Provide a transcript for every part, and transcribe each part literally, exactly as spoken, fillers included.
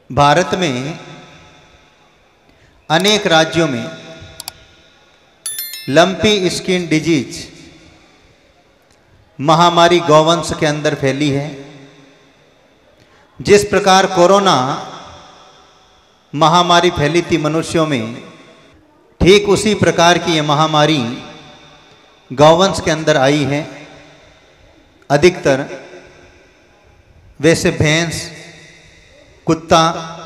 भारत में अनेक राज्यों में लंपी स्किन डिजीज महामारी गौवंश के अंदर फैली है। जिस प्रकार कोरोना महामारी फैली थी मनुष्यों में, ठीक उसी प्रकार की यह महामारी गौवंश के अंदर आई है। अधिकतर वैसे भैंस, कुत्ता,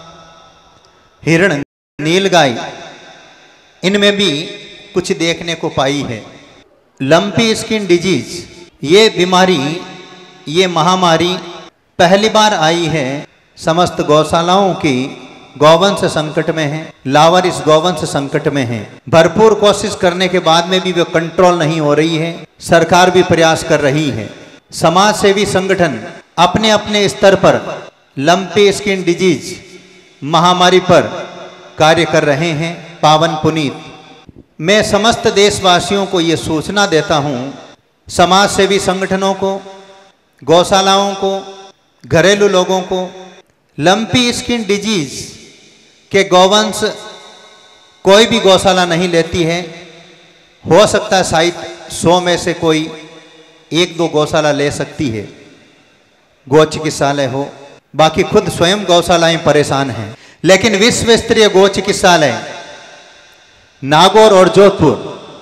हिरण, नीलगाय, इनमें भी कुछ देखने को पाई है। लंपी स्किन डिजीज, ये बीमारी, ये महामारी पहली बार आई है। समस्त गौशालाओं की गौवंश संकट में है, लावारिस गौवंश संकट में है। भरपूर कोशिश करने के बाद में भी वो कंट्रोल नहीं हो रही है। सरकार भी प्रयास कर रही है। समाज सेवी संगठन अपने अपने स्तर पर लंपी स्किन डिजीज महामारी पर कार्य कर रहे हैं। पावन पुनीत, मैं समस्त देशवासियों को ये सूचना देता हूँ, समाज सेवी संगठनों को, गौशालाओं को, घरेलू लोगों को, लंपी स्किन डिजीज के गौवंश कोई भी गौशाला नहीं लेती है। हो सकता है शायद सौ में से कोई एक दो गौशाला ले सकती है, गौ चिकित्सालय हो, बाकी खुद स्वयं गौशालाएं परेशान हैं। लेकिन विश्व स्तरीय गौ चिकित्सालय नागौर और जोधपुर,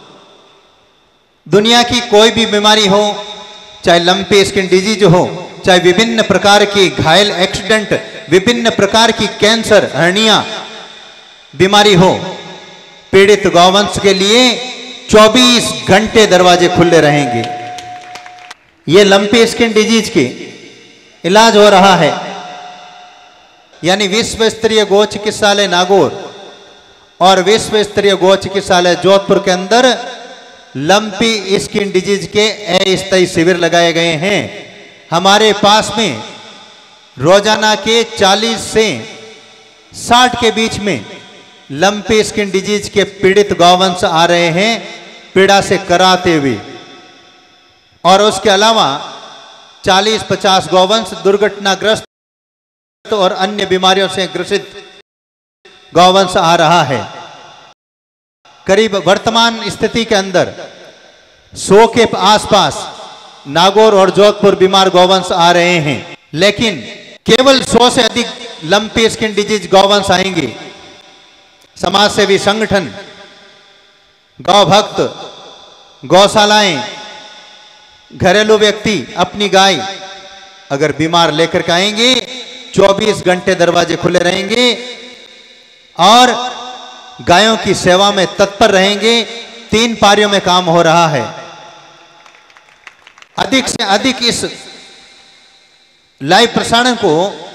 दुनिया की कोई भी बीमारी हो, चाहे लंपी स्किन डिजीज हो, चाहे विभिन्न प्रकार की घायल एक्सीडेंट, विभिन्न प्रकार की कैंसर, हर्निया बीमारी हो, पीड़ित गौवंश के लिए चौबीस घंटे दरवाजे खुले रहेंगे। ये लंपी स्किन डिजीज के इलाज हो रहा है। यानी विश्व स्तरीय गौ चिकित्सालय नागौर और विश्व स्तरीय गौ चिकित्सालय जोधपुर के अंदर लंपी स्किन डिजीज के अस्थायी शिविर लगाए गए हैं। हमारे पास में रोजाना के चालीस से साठ के बीच में लंपी स्किन डिजीज के पीड़ित गौवंश आ रहे हैं, पीड़ा से कराते हुए। और उसके अलावा चालीस पचास गौवंश दुर्घटनाग्रस्त और अन्य बीमारियों से ग्रसित गौवंश आ रहा है। करीब वर्तमान स्थिति के अंदर सौ के आसपास नागौर और जोधपुर बीमार गौवंश आ रहे हैं। लेकिन केवल सौ से अधिक लंपी स्किन डिजीज गौवंश आएंगे। समाज सेवी संगठन, गौ भक्त, गौशालाएं, घरेलू व्यक्ति अपनी गाय अगर बीमार लेकर के आएंगे, चौबीस घंटे दरवाजे खुले रहेंगे और गायों की सेवा में तत्पर रहेंगे। तीन पारियों में काम हो रहा है। अधिक से अधिक इस लाइव प्रसारण को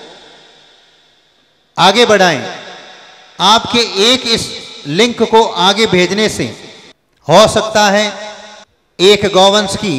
आगे बढ़ाएं। आपके एक इस लिंक को आगे भेजने से हो सकता है एक गौवंश की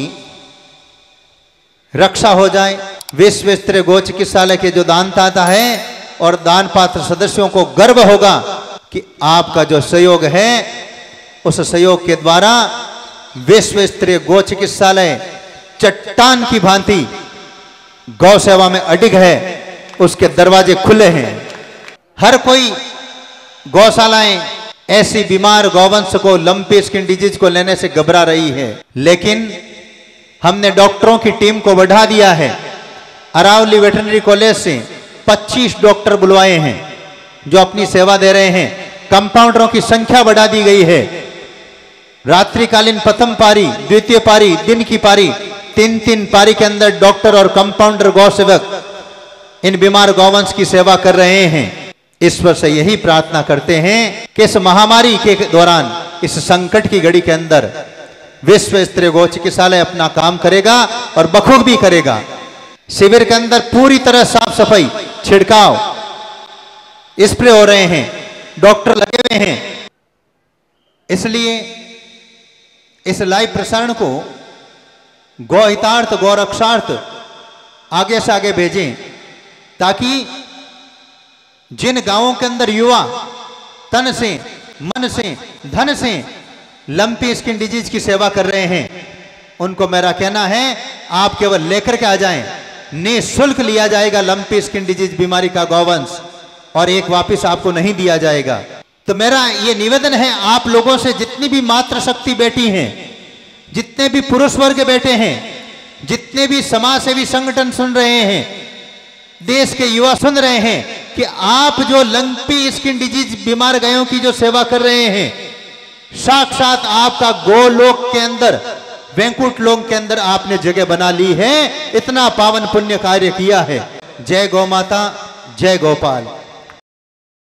रक्षा हो जाए। विश्व स्तरीय गौ चिकित्सालय के जो दानदाता है और दान पात्र सदस्यों को गर्व होगा कि आपका जो सहयोग है, उस सहयोग के द्वारा विश्व स्तरीय गौ चिकित्सालय चट्टान की भांति गौ सेवा में अडिग है। उसके दरवाजे खुले हैं। हर कोई गौशालाएं ऐसी बीमार गौवंश को, लंपी स्किन डिजीज को लेने से घबरा रही है। लेकिन हमने डॉक्टरों की टीम को बढ़ा दिया है। अरावली वेटरनरी कॉलेज से पच्चीस डॉक्टर बुलवाए हैं जो अपनी सेवा दे रहे हैं। कंपाउंडरों की संख्या बढ़ा दी गई है। रात्रिकालीन प्रथम पारी, द्वितीय पारी, दिन की पारी, तीन तीन पारी के अंदर डॉक्टर और कंपाउंडर गौ सेवक इन बीमार गौवंश की सेवा कर रहे हैं। ईश्वर से यही प्रार्थना करते हैं कि इस महामारी के दौरान, इस संकट की घड़ी के अंदर विश्व स्तरीय गौ चिकित्सालय अपना काम करेगा और बखूबी भी करेगा। शिविर के अंदर पूरी तरह साफ सफाई, छिड़काव, स्प्रे हो रहे हैं, डॉक्टर लगे हुए हैं। इसलिए इस लाइव प्रसारण को गौ हितार्थ, गौ रक्षार्थ आगे से आगे भेजें, ताकि जिन गांवों के अंदर युवा तन से, मन से, धन से लंपी स्किन डिजीज की सेवा कर रहे हैं, उनको मेरा कहना है आप केवल लेकर के आ जाएं। निःशुल्क लिया जाएगा लंपी स्किन डिजीज बीमारी का गौवंश और एक वापस आपको नहीं दिया जाएगा। तो मेरा ये निवेदन है आप लोगों से, जितनी भी मातृशक्ति बैठी हैं, जितने भी पुरुष वर्ग बैठे हैं, जितने भी समाज सेवी संगठन सुन रहे हैं, देश के युवा सुन रहे हैं, कि आप जो लंपी स्किन डिजीज बीमार गायों की जो सेवा कर रहे हैं, साक्षात आपका गोलोक के अंदर, वैकुंठ लोक के अंदर आपने जगह बना ली है। इतना पावन पुण्य कार्य किया है। जय गौ माता, जय गोपाल।